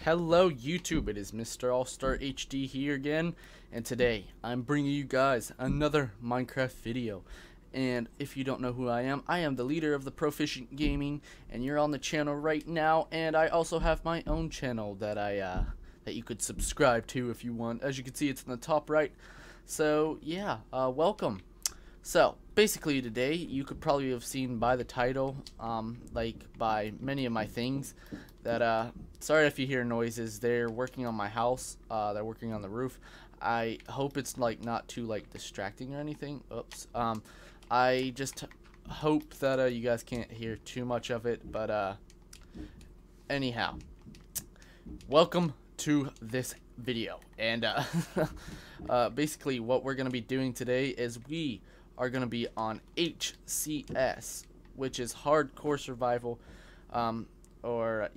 Hello YouTube, it is Mr. AllStar HD here again, and today I'm bringing you guys another Minecraft video. And if you don't know who I am the leader of the Proficient Gaming, and you're on the channel right now. And I also have my own channel that that you could subscribe to if you want. As you can see, it's in the top right. So yeah, welcome. So basically today, you could probably have seen by the title, like by many of my things, that sorry if you hear noises. They're working on my house. They're working on the roof. I hope it's like not too like distracting or anything. Oops. I just hope that you guys can't hear too much of it. But anyhow, welcome to this video. And basically what we're gonna be doing today is we are gonna be on HCS, which is hardcore survival. Hardcore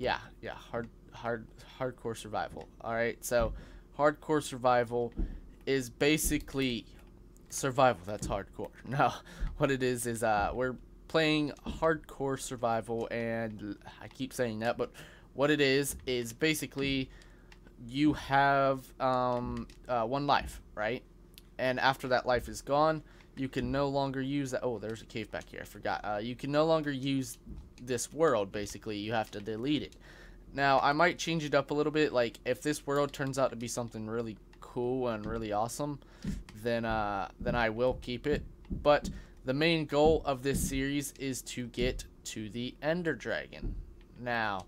survival. Alright, so hardcore survival is basically survival that's hardcore. No, what it is we're playing hardcore survival, and I keep saying that, but what it is basically you have one life, right? And after that life is gone, you can no longer use that. Oh, there's a cave back here, I forgot. You can no longer use this world. Basically, you have to delete it. Now I might change it up a little bit. Like if this world turns out to be something really cool and really awesome, then I will keep it. But the main goal of this series is to get to the Enderdragon. Now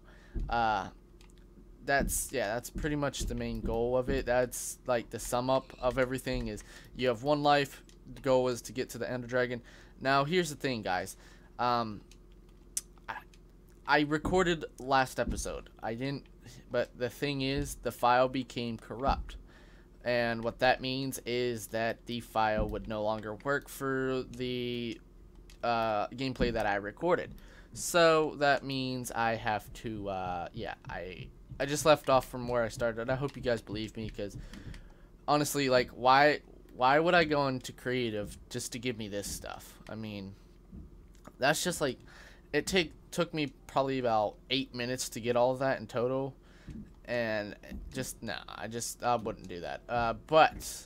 that's pretty much the main goal of it. That's like the sum up of everything. Is you have one life. The goal is to get to the Enderdragon. Now here's the thing, guys. I recorded last episode. I didn't, but the thing is, the file became corrupt. And what that means is that the file would no longer work for the gameplay that I recorded. So that means I have to, I just left off from where I started. I hope you guys believe me, because honestly, like, why would I go into creative just to give me this stuff? I mean, that's just like, it took me probably about 8 minutes to get all of that in total, and just no, I wouldn't do that. But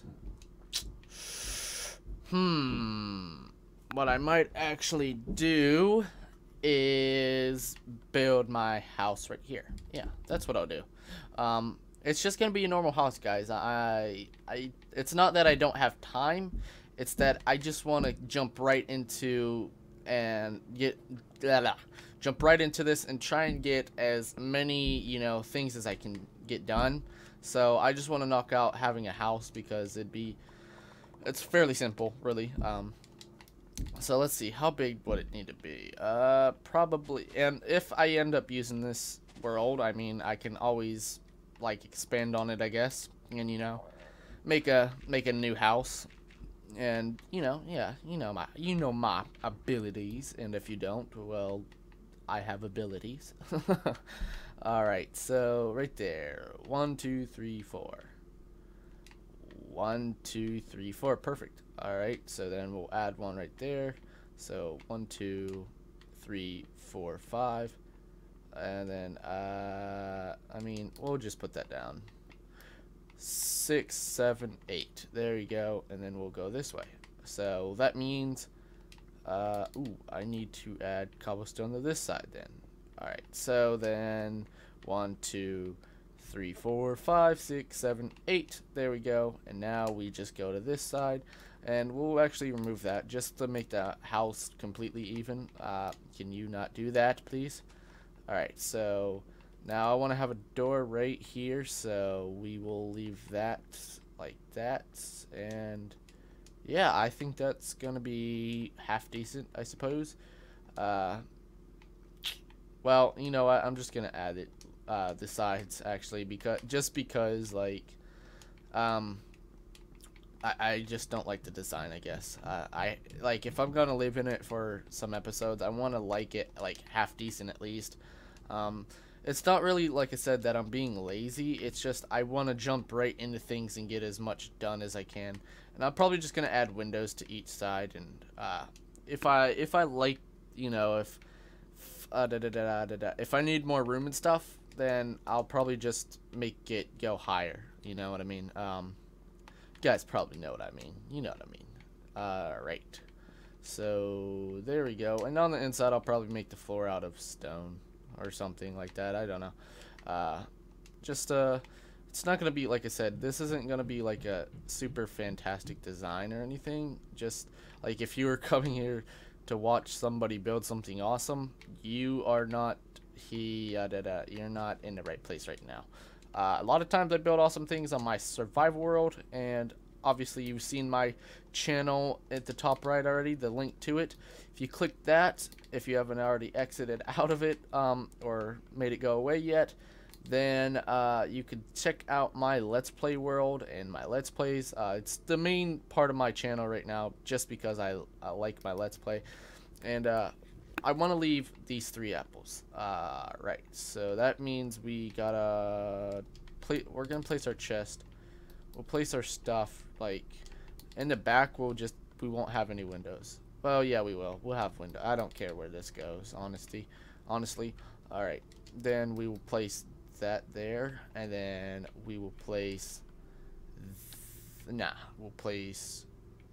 what I might actually do is build my house right here. Yeah, that's what I'll do. It's just gonna be a normal house, guys. It's not that I don't have time. It's that I just want to jump right into this and try and get as many, things as I can get done. So I just want to knock out having a house, because it's fairly simple, really. So let's see, how big would it need to be? Probably, and if I end up using this world, I mean, I can always like expand on it, I guess, and make a new house. And my abilities, and if you don't, well, I have abilities. Alright, so right there, 1 2 3 4, 1 2 3 4, perfect. Alright, so then we'll add one right there. So 1 2 3 4 5, and then I mean, we'll just put that down. 6 7 8, there you go. And then we'll go this way. So that means I need to add cobblestone to this side then. Alright, so then 1 2 3 4 5 6 7 8, there we go. And now we just go to this side, and we'll actually remove that just to make the house completely even. Can you not do that, please? Alright, so now I want to have a door right here, so we will leave that like that. And yeah, I think that's gonna be half decent, I suppose. Well, you know what, I'm just gonna add it the sides, actually, because like I just don't like the design, I guess. I like, if I'm gonna live in it for some episodes, I want to like it like half decent at least. It's not really, like I said, that I'm being lazy. It's just I want to jump right into things and get as much done as I can. And I'm probably just gonna add windows to each side. And if I like, if I need more room and stuff, then I'll probably just make it go higher. You know what I mean? You guys probably know what I mean. You know what I mean. Right. So there we go. And on the inside, I'll probably make the floor out of stone or something like that. I don't know. It's not gonna be, like I said, this isn't gonna be like a super fantastic design or anything. Just like if you were coming here to watch somebody build something awesome, you are not you're not in the right place right now. A lot of times I build awesome things on my survival world, and obviously you've seen my channel at the top right already, the link to it. If you click that, if you haven't already exited out of it or made it go away yet, then you could check out my Let's Play world and my Let's Plays. It's the main part of my channel right now just because I like my Let's Play. And I want to leave these 3 apples. Right, so that means we gotta we're gonna place our chest. We'll place our stuff like in the back. We won't have any windows. Well, yeah, we will. We'll have window. I don't care where this goes, honestly. All right, then we will place that there, and then we will place we'll place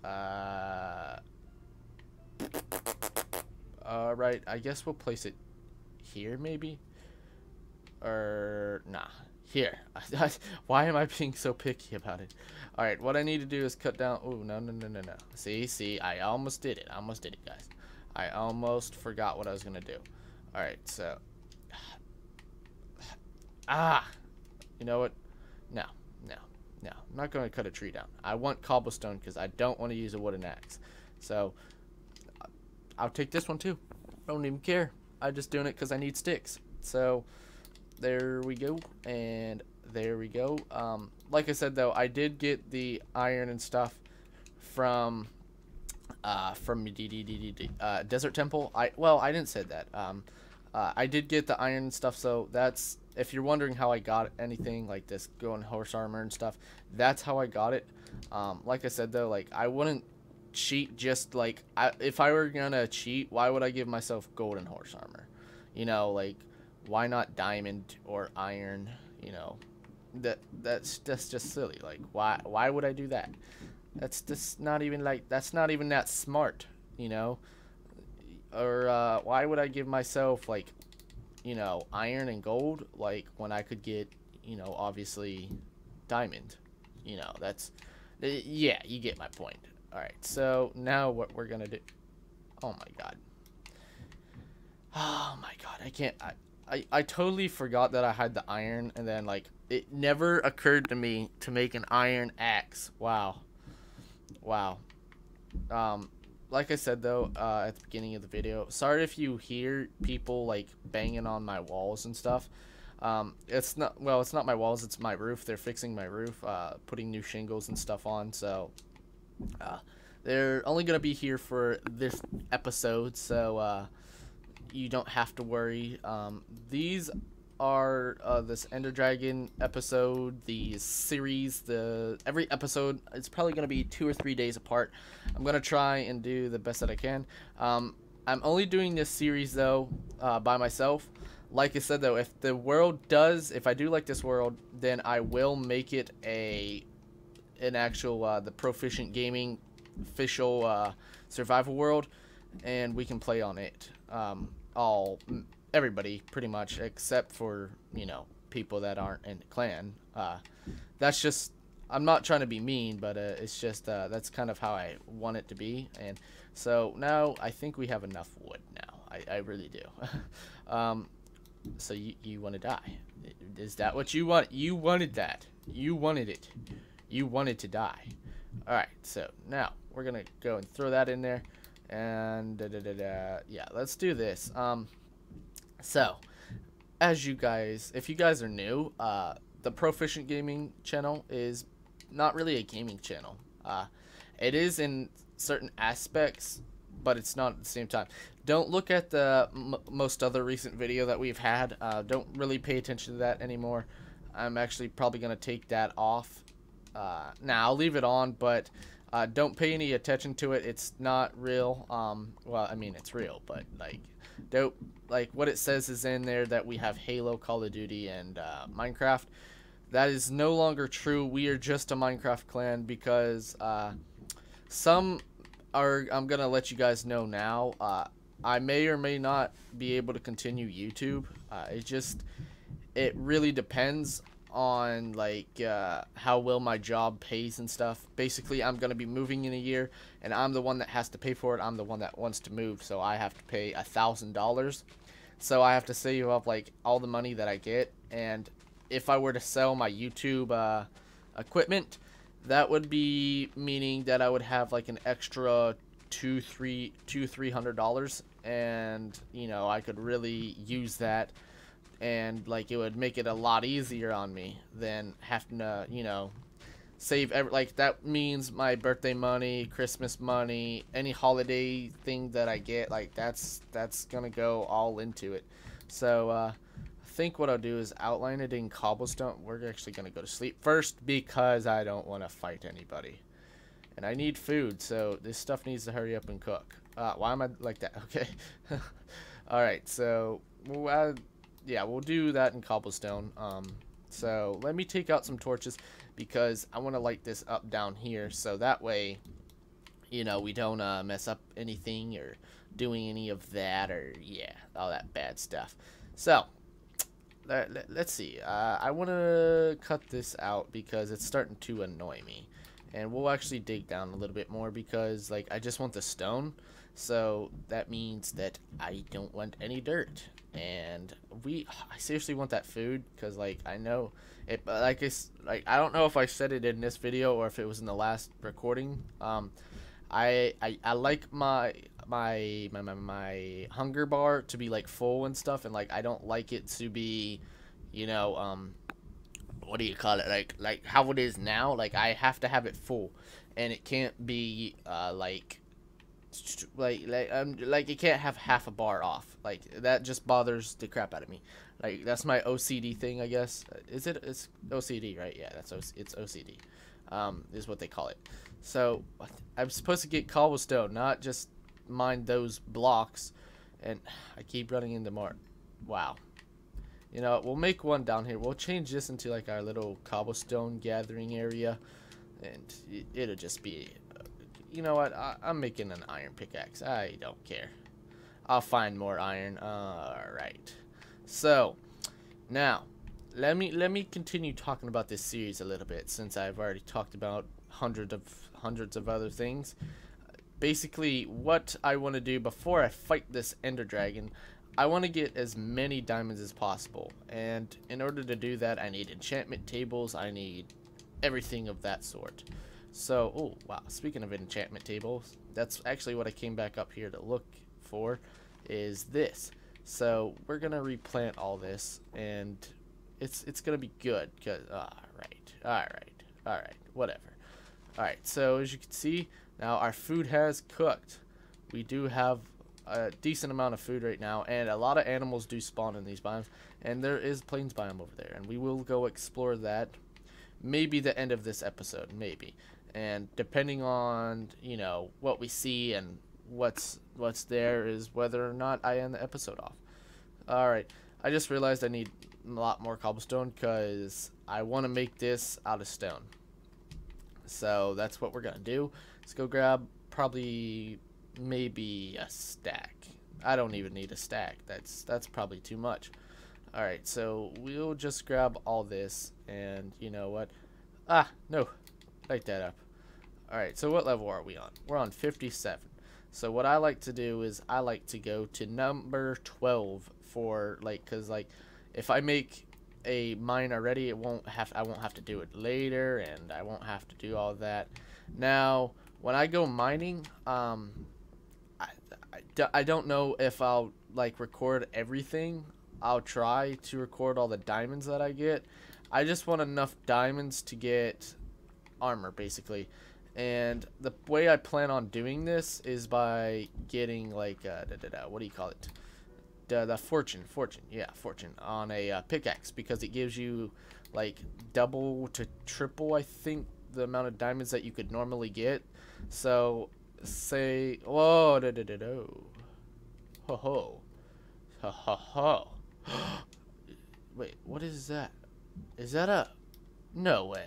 right, I guess we'll place it here maybe, or here. Why am I being so picky about it? All right, what I need to do is cut down. Oh, no. See, I almost did it, guys. I almost forgot what I was gonna do. All right, so you know what? No. I'm not going to cut a tree down. I want cobblestone because I don't want to use a wooden axe. So I'll take this one too. I don't even care. I'm just doing it because I need sticks. So there we go, and there we go. Like I said though, I did get the iron and stuff from Desert Temple. I didn't say that. I did get the iron and stuff, so that's, if you're wondering how I got anything like this, going horse armor and stuff, that's how I got it. Like I said though, like I wouldn't cheat. Just like if I were gonna cheat, why would I give myself golden horse armor? You know, like why not diamond or iron? You know, that's just silly. Like why would I do that? That's just not even like, that's not even that smart, you know. Or why would I give myself like, you know, iron and gold, like when I could get, you know, obviously diamond. You know, that's yeah, you get my point. All right, so now what we're gonna do, oh my god, I can't, I totally forgot that I had the iron, and then like it never occurred to me to make an iron axe. Wow. Like I said though, at the beginning of the video, sorry if you hear people like banging on my walls and stuff. It's not my walls, it's my roof. They're fixing my roof, putting new shingles and stuff on. So they're only gonna be here for this episode, so you don't have to worry. These are this Enderdragon episode, the series. Every episode it's probably gonna be 2 or 3 days apart. I'm gonna try and do the best that I can. I'm only doing this series though by myself. Like I said though, if I do like this world, then I will make it an actual the Proficient Gaming official survival world, and we can play on it. Everybody pretty much, except for, you know, people that aren't in the clan. That's just, I'm not trying to be mean, but it's just that's kind of how I want it to be. And so now I think we have enough wood now. I really do. So you want to die? Is that what you want? You wanted that. You wanted it. You wanted to die. All right, so now we're gonna go and throw that in there, and yeah, let's do this. So, as you guys, if you guys are new, the Proficient Gaming channel is not really a gaming channel. It is in certain aspects, but it's not at the same time. Don't look at the most other recent video that we've had. Don't really pay attention to that anymore. I'm actually probably going to take that off. Now, I'll leave it on, but don't pay any attention to it. It's not real. Well, I mean, it's real, but like, don't like what it says is in there that we have Halo, Call of Duty, and Minecraft. That is no longer true. We are just a Minecraft clan because some are, I'm gonna let you guys know now. I may or may not be able to continue YouTube. It really depends on like how well my job pays and stuff. Basically, I'm gonna be moving in a year, and I'm the one that has to pay for it. I'm the one that wants to move, so I have to pay $1,000. So I have to save up like all the money that I get, and if I were to sell my YouTube equipment, that would be meaning that I would have like an extra $300, and you know, I could really use that, and like it would make it a lot easier on me than having to, you know, save like that means my birthday money, Christmas money, any holiday thing that I get, like that's gonna go all into it. So I think what I'll do is outline it in cobblestone. We're actually gonna go to sleep first because I don't want to fight anybody, and I need food, so this stuff needs to hurry up and cook. Why am I like that? Okay. All right, so yeah, we'll do that in cobblestone. So let me take out some torches because I want to light this up down here, so that way, you know, we don't mess up anything or doing any of that, or yeah, all that bad stuff. So let's see. I want to cut this out because it's starting to annoy me, and we'll actually dig down a little bit more because like I just want the stone, so that means that I don't want any dirt. And I seriously want that food because like I know it, but like I don't know if I said it in this video or if it was in the last recording. I like my hunger bar to be like full and stuff, and like I don't like it to be, you know, what do you call it, like how it is now. Like I have to have it full, and it can't be like it can't have half a bar off. Like that just bothers the crap out of me. Like that's my OCD thing, I guess. It's OCD, right? Yeah, it's OCD. Is what they call it. So I'm supposed to get cobblestone, not just mine those blocks, and I keep running into more. Wow. You know, we'll make one down here. We'll change this into like our little cobblestone gathering area, and it'll just be, you know what, I'm making an iron pickaxe. I don't care. I'll find more iron. Alright. So, now, let me continue talking about this series a little bit, since I've already talked about hundreds of other things. Basically, what I want to do before I fight this Enderdragon, I want to get as many diamonds as possible. And in order to do that, I need enchantment tables. I need everything of that sort. So, oh wow, speaking of enchantment tables, that's actually what I came back up here to look for, is this. So we're gonna replant all this, and it's gonna be good. Cause all right, whatever. All right, so as you can see, now our food has cooked. We do have a decent amount of food right now, and a lot of animals do spawn in these biomes, and there is plains biome over there, and we will go explore that. Maybe the end of this episode, maybe. And depending on, you know, what we see and what's there is whether or not I end the episode off. Alright, I just realized I need a lot more cobblestone because I want to make this out of stone. So that's what we're going to do. Let's go grab probably maybe a stack. I don't even need a stack. That's probably too much. Alright, so we'll just grab all this, and you know what? No. Light that up. Alright, so what level are we on? We're on 57. So what I like to do is I like to go to number 12 for like, cause like if I make a mine already, I won't have to do it later, and I won't have to do all that. Now, when I go mining, I don't know if I'll like record everything. I'll try to record all the diamonds that I get. I just want enough diamonds to get armor, basically. And the way I plan on doing this is by getting like what do you call it? The fortune on a pickaxe, because it gives you like double to triple, I think, the amount of diamonds that you could normally get. So say, whoa, ho ho Ha ha ha. Wait, what is that? Is that a... No way.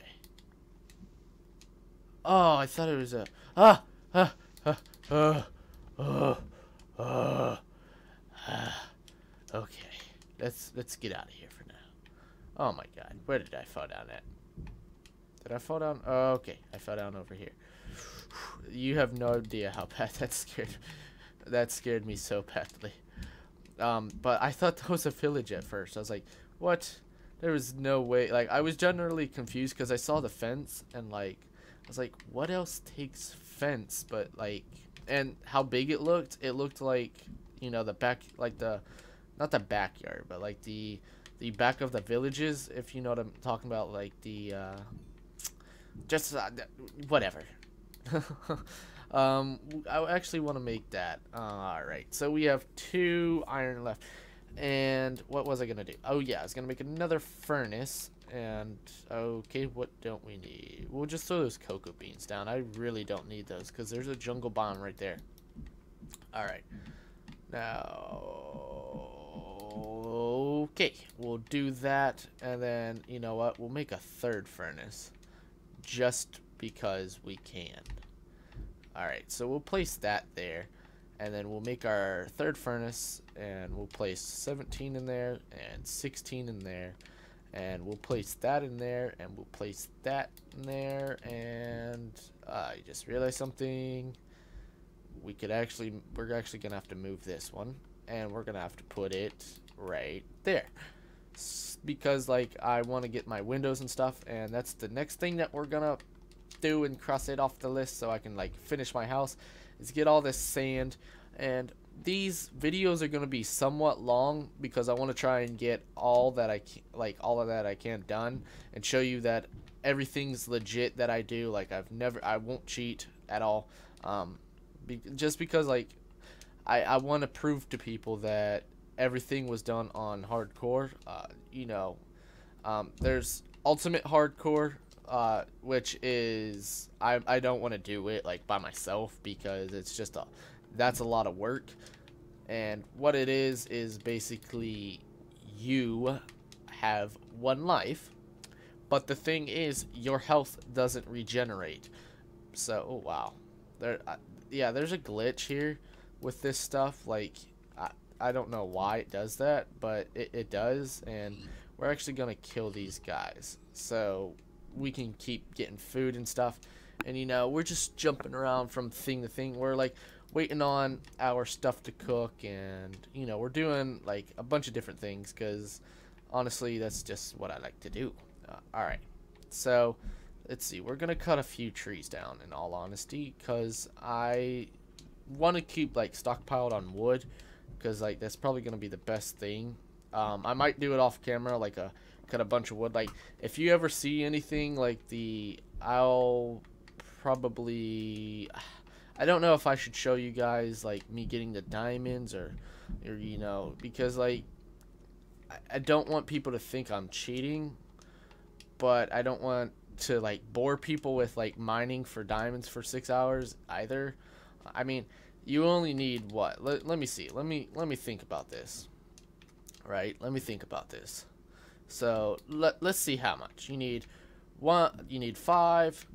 Oh, I thought it was a... Ah! Ah! Ah! Ah! Ah! Ah! Ah! Okay. Let's get out of here for now. Oh my god. Where did I fall down at? Did I fall down? Oh, okay. I fell down over here. You have no idea how bad that scared me so badly. But I thought that was a village at first. I was like, what? There was no way. Like, I was generally confused because I saw the fence and like, I was like, what else takes fence? But like, and how big it looked like, you know, the back, like the, not the backyard, but like the back of the villages, if you know what I'm talking about, like the, just, whatever. I actually want to make that. Alright, so we have 2 iron left. And what was I going to do? Oh, yeah, I was going to make another furnace. And, okay, what don't we need? We'll just throw those cocoa beans down. I really don't need those because there's a jungle biome right there. Alright. Now, okay, we'll do that. And then, you know what? We'll make a 3rd furnace. Just because we can. Alright, so we'll place that there. And then we'll make our 3rd furnace. And we'll place 17 in there. And 16 in there. And we'll place that in there. And we'll place that in there. And I just realized something. We're actually going to have to move this one. And we're going to have to put it right there. Because, like, I want to get my windows and stuff. And that's the next thing that we're going to do and cross it off the list so I can like finish my house is get all this sand. And these videos are going to be somewhat long because I want to try and get all that I can, like all of that I can done and show you that everything's legit that I do. Like I won't cheat at all, just because like I want to prove to people that everything was done on hardcore. You know, there's ultimate hardcore, which is I don't want to do it like by myself because it's just that's a lot of work. And what it is basically you have 1 life, but the thing is your health doesn't regenerate. So oh wow, yeah, there's a glitch here with this stuff. Like I don't know why it does that, but it does. And we're actually gonna kill these guys so we can keep getting food and stuff. And you know, we're just jumping around from thing to thing. We're like waiting on our stuff to cook, and you know, we're doing like a bunch of different things because honestly that's just what I like to do. Alright, so let's see, we're gonna cut a few trees down in all honesty because I want to keep like stockpiled on wood because like that's probably gonna be the best thing. I might do it off camera, like cut a bunch of wood. Like if you ever see anything like I'll probably, I don't know if I should show you guys like me getting the diamonds or you know, because like I don't want people to think I'm cheating, but I don't want to like bore people with like mining for diamonds for 6 hours either. I mean, you only need what? Let me see. Let me think about this. Right? Let me think about this. So let's see how much you need. You need 5,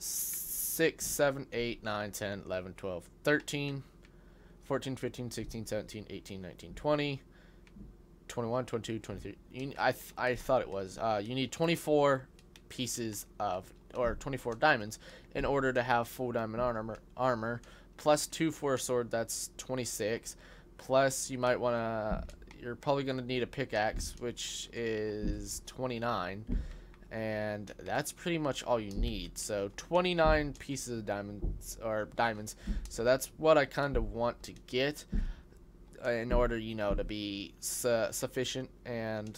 6, 7, 8, 9, 10, 11, 12, 13, 14, 15, 16, 17, 18, 19, 20, 21, 22, 23. I thought it was. You need 24 pieces of, or 24 diamonds in order to have full diamond armor, plus 2 for a sword. That's 26. Plus you might want to, you're probably going to need a pickaxe, which is 29, and that's pretty much all you need. So 29 pieces of diamonds, so that's what I kind of want to get in order, you know, to be sufficient. And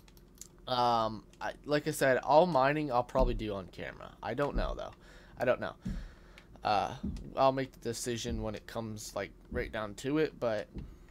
like I said, all mining I'll probably do on camera. I don't know though. I don't know. I'll make the decision when it comes like right down to it, but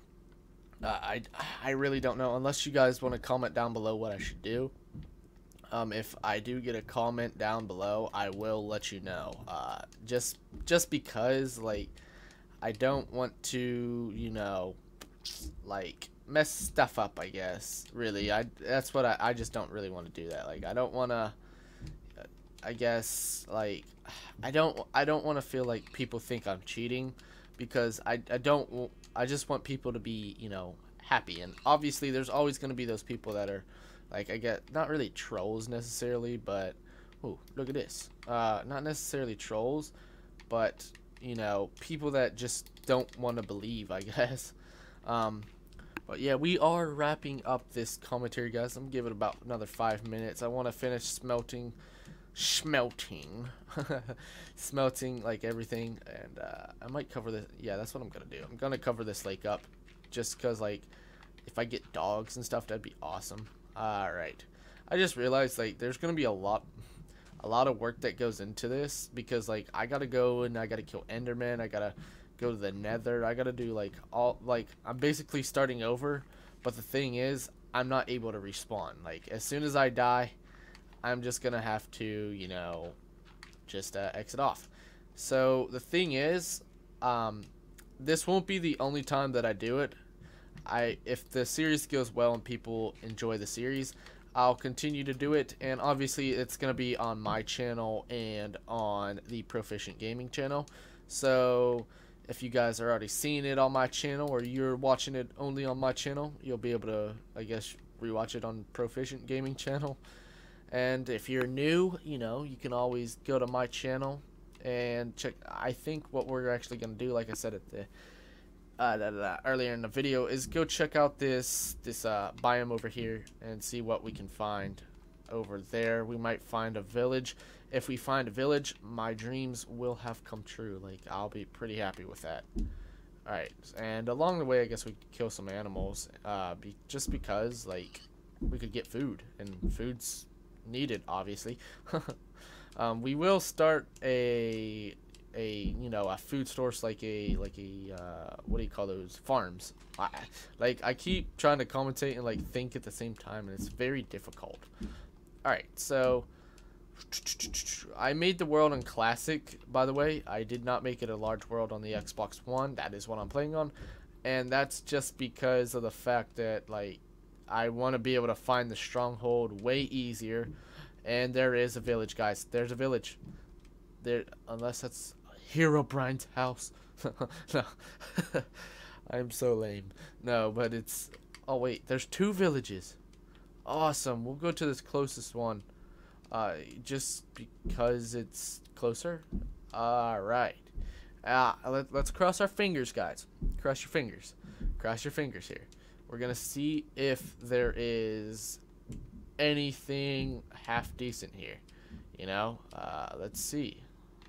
I really don't know, unless you guys want to comment down below what I should do. If I do get a comment down below, I will let you know. Just because like I don't want to, you know, like mess stuff up, I guess. Really, that's what I just don't really want to do that. Like, I don't want to, I guess, like, I don't want to feel like people think I'm cheating, because I just want people to be, you know, happy. And obviously there's always going to be those people that are, like, I get, not really trolls necessarily, but ooh, look at this. Not necessarily trolls, but, you know, people that just don't want to believe, I guess. But yeah, we are wrapping up this commentary, guys. I'm giving it about another 5 minutes. I want to finish smelting like everything, and I might cover this. Yeah, that's what I'm gonna do. I'm gonna cover this lake up, just because, like, if I get dogs and stuff, that'd be awesome. All right, I just realized, like, there's gonna be a lot of work that goes into this, because, like, I gotta go and I gotta kill Enderman. I gotta go to the Nether. I gotta do, like, I'm basically starting over. But the thing is, I'm not able to respawn. Like, as soon as I die, I'm just gonna have to, you know, just exit off. So the thing is, this won't be the only time that I do it. If the series goes well and people enjoy the series, I'll continue to do it, and obviously it's gonna be on my channel and on the Proficient Gaming channel. So if you guys are already seeing it on my channel, or you're watching it only on my channel, you'll be able to, I guess, rewatch it on Proficient Gaming channel. And if you're new, you know, you can always go to my channel and check. I think what we're actually going to do, like I said at the earlier in the video, is go check out this biome over here and see what we can find over there. We might find a village. If we find a village, my dreams will have come true. Like, I'll be pretty happy with that. Alright, and along the way, I guess we could kill some animals, just because, like, we could get food, and food's needed, obviously. We will start a you know, a food source, like a what do you call those, farms. I keep trying to commentate and, like, think at the same time, and it's very difficult. All right, so I made the world in classic, by the way. I did not make it a large world on the Xbox One. That is what I'm playing on, and that's just because of the fact that, like, I want to be able to find the stronghold way easier. And there is a village, guys. There's a village. There, unless that's Herobrine's house. No. I'm so lame. No, but it's... Oh, wait. There's 2 villages. Awesome. We'll go to this closest one. Just because it's closer. Alright. Let's cross our fingers, guys. Cross your fingers. Cross your fingers here. We're gonna see if there is anything half decent here. You know? Let's see.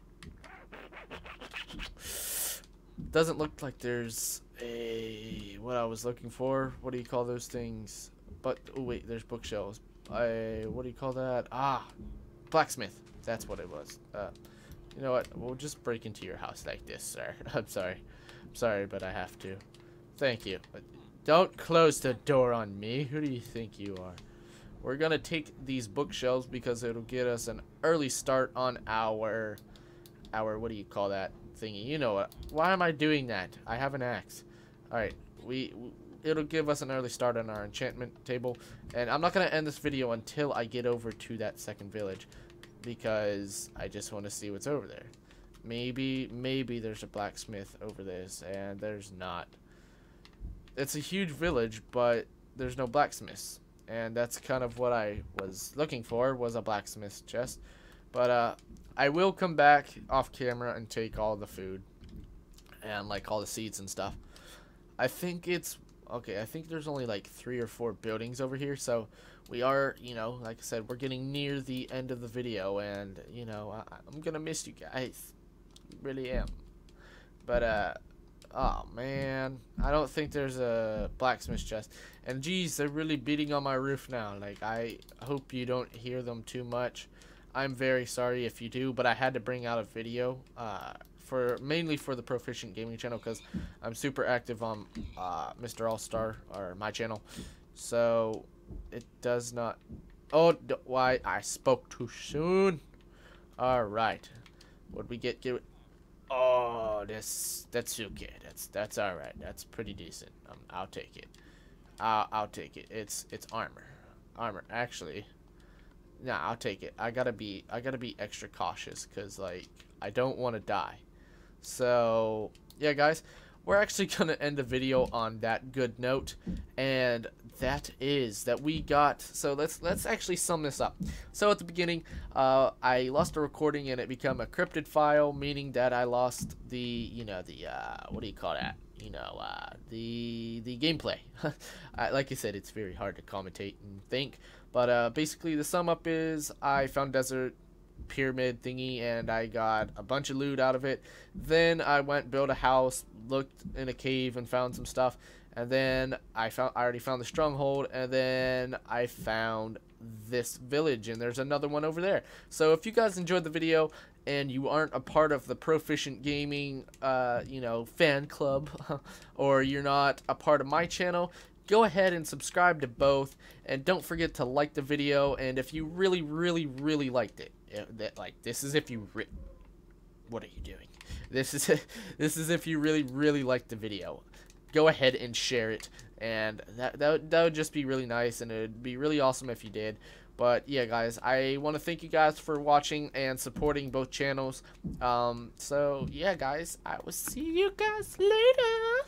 Doesn't look like there's what I was looking for. What do you call those things? But, oh wait, there's bookshelves. What do you call that? Ah, blacksmith. That's what it was. You know what? We'll just break into your house like this, sir. I'm sorry. I'm sorry, but I have to. Thank you. But don't close the door on me. Who do you think you are? We're gonna take these bookshelves because it'll get us an early start on our what do you call that thingy? You know what? Why am I doing that? I have an axe. All right, it'll give us an early start on our enchantment table, and I'm not gonna end this video until I get over to that second village, because I just want to see what's over there. Maybe there's a blacksmith over this, and there's not. It's a huge village, but there's no blacksmiths, and that's kind of what I was looking for, was a blacksmith's chest. But I will come back off camera and take all the food and, like, all the seeds and stuff. I think it's okay. I think there's only like 3 or 4 buildings over here, so we are, you know, like I said, we're getting near the end of the video, and, you know, I'm gonna miss you guys, really am. But oh man, I don't think there's a blacksmith's chest. And geez, they're really beating on my roof now. Like, I hope you don't hear them too much. I'm very sorry if you do, but I had to bring out a video mainly for the Proficient Gaming channel, because I'm super active on Mr. AllStar, or my channel. So it does not. Oh, why I spoke too soon. All right, what we get? Oh, that's okay. That's all right. That's pretty decent. I'll take it. I'll take it. It's armor. Armor. Actually, nah, I'll take it. I gotta be extra cautious because like I don't want to die. So yeah, guys, we're actually gonna end the video on that good note, and that is that we got. So let's actually sum this up. So at the beginning, I lost a recording and it became a crypted file, meaning that I lost the what do you call that? The gameplay. Like I said, it's very hard to commentate and think, but basically the sum up is I found desert pyramid thingy and I got a bunch of loot out of it. Then I went built a house, looked in a cave and found some stuff, and then I already found the stronghold, and then I found this village, and there's another one over there. So if you guys enjoyed the video and you aren't a part of the Proficient Gaming fan club or you're not a part of my channel, go ahead and subscribe to both, and don't forget to like the video. And if you really liked it, this is if you what are you doing? This is if you really liked the video. Go ahead and share it, and that would just be really nice, and it'd be really awesome if you did. But yeah, guys, I want to thank you guys for watching and supporting both channels. So yeah, guys, I will see you guys later.